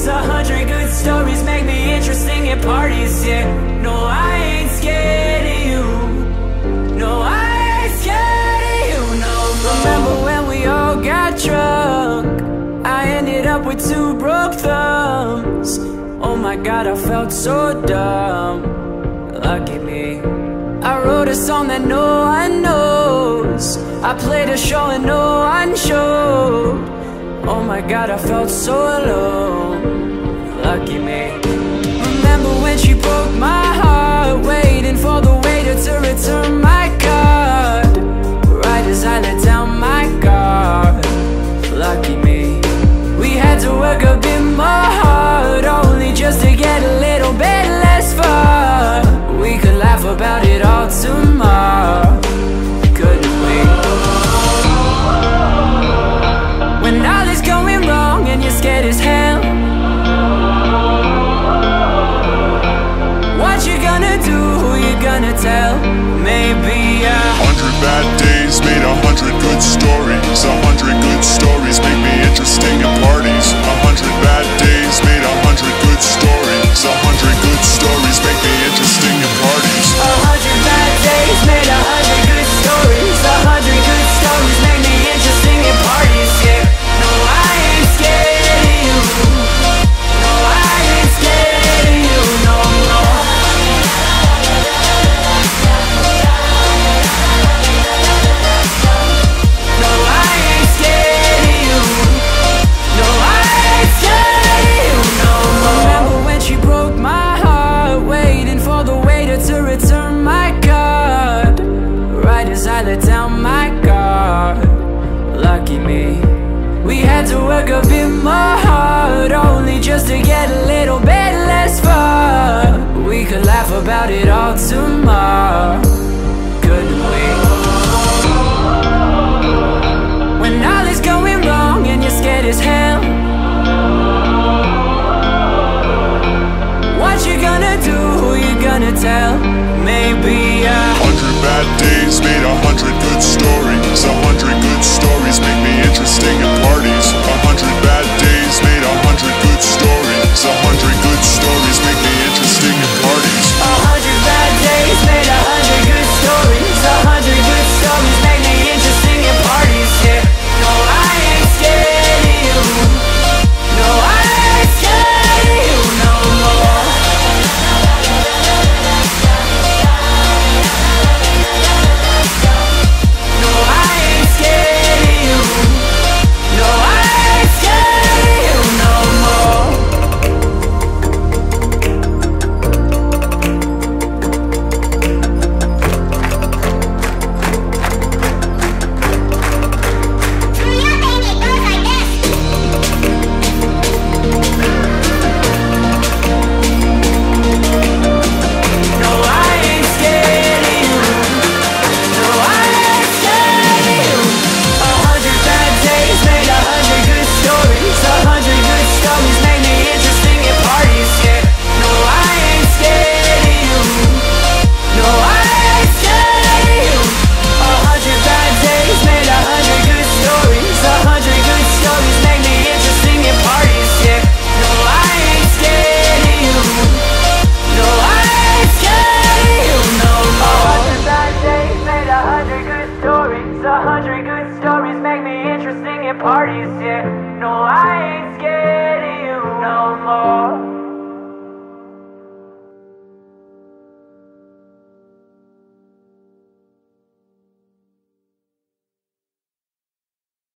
100 good stories make me interesting at parties, yeah. No, I ain't scared of you. No, I ain't scared of you, no more. Remember when we all got drunk? I ended up with 2 broke thumbs. Oh my God, I felt so dumb. Lucky me. I wrote a song that no one knows. I played a show and no one showed. Oh my God, I felt so alone. Lucky me. Remember when she broke my heart, waiting for the waiter to return my card, right as I let down my guard. Lucky me. We had to work a bit more hard, only just to get a little bit less far. We could laugh about it all tomorrow, couldn't we? When all is going wrong and you're scared as hell, what you gonna do, who you gonna tell? Maybe 100 bad days made 100 good stories. 100 good stories make me interesting at parties. 100 bad days made 100 good stories. 100 good stories make me interesting at parties. 100 bad days made 100 good stories. 100 good stories make me interesting at parties, yeah. No, I ain't scared of you. No, I ain't scared of you no more. No, I ain't scared of you. No, I ain't scared of you no more. Remember when she broke my heart, waiting for the waiter to return my card, right as I let down my guard. Lucky me. We had to work a bit more hard, only just to get a little bit less far. We could laugh about it all tomorrow, couldn't we? When all is going wrong and you're scared as hell, what you gonna do, who you gonna tell? Maybe 100 bad days made 100 good stories. 100 good stories make me interesting at parties. 100 bad days made 100 good stories. 100 good stories make me interesting at parties. 100 bad days made 100 good stories. 100 good stories make me interesting at parties, yeah. No, I ain't scared of you. No, I ain't scared of you no more. No, I ain't scared of you. No, I ain't scared of you no more. No, I ain't scared of you. No, I ain't scared of you. 100 bad days made 100 good stories. 100 good stories make me interesting at parties, yeah. No, I ain't scared of you. No, I ain't scared of you. 100 bad days made 100 good stories. 100 good stories make me interesting at parties, yeah. No, I ain't scared of you. No, I ain't scared of you no more. 100 bad days made 100 good stories. 100 good stories make me interesting at parties, yeah. No, I ain't scared of you no more.